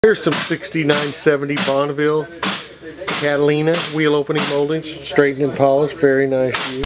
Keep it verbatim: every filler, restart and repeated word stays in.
Here's some sixty-nine seventy Bonneville Catalina wheel opening moldings, straightened and polished, very nice view.